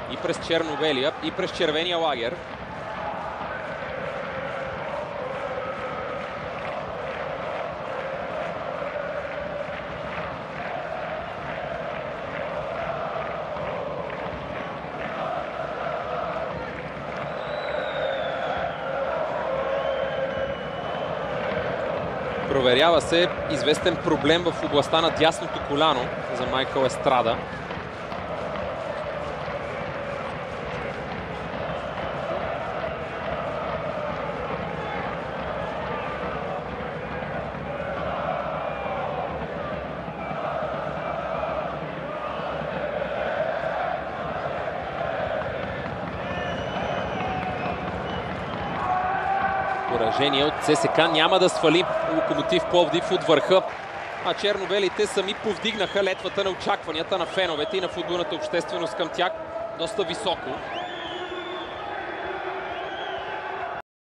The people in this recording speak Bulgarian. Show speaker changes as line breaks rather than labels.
И през черно-белия, и през червения лагер. Проверява се известен проблем в областта на дясното коляно за Майкъл Естрада. Поражение от ЦСКА няма да свали Локомотив Пловдив от върха. А черно-белите сами повдигнаха летвата на очакванията на феновете и на футболната общественост към тях доста високо.